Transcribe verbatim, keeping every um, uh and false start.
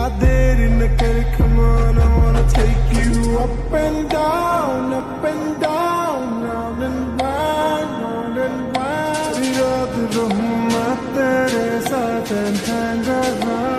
देर न कर, come on, I wanna take you up and down, up and down, round and round, round and round. याद रहूं मैं तेरे साथ and hang around.